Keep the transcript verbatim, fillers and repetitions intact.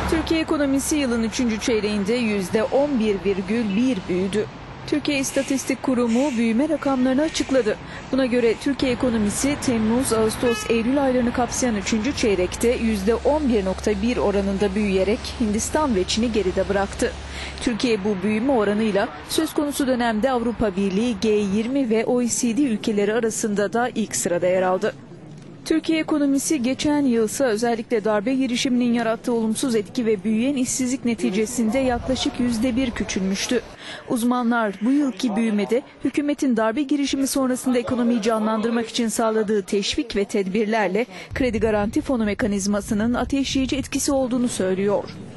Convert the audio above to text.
Türkiye ekonomisi yılın üçüncü çeyreğinde yüzde on bir virgül bir büyüdü. Türkiye İstatistik Kurumu büyüme rakamlarını açıkladı. Buna göre Türkiye ekonomisi Temmuz, Ağustos, Eylül aylarını kapsayan üçüncü çeyrekte yüzde on bir virgül bir oranında büyüyerek Hindistan ve Çin'i geride bıraktı. Türkiye bu büyüme oranıyla söz konusu dönemde Avrupa Birliği, G yirmi ve O E C D ülkeleri arasında da ilk sırada yer aldı. Türkiye ekonomisi geçen yılsa özellikle darbe girişiminin yarattığı olumsuz etki ve büyüyen işsizlik neticesinde yaklaşık yüzde bir küçülmüştü. Uzmanlar bu yılki büyümede hükümetin darbe girişimi sonrasında ekonomiyi canlandırmak için sağladığı teşvik ve tedbirlerle kredi garanti fonu mekanizmasının ateşleyici etkisi olduğunu söylüyor.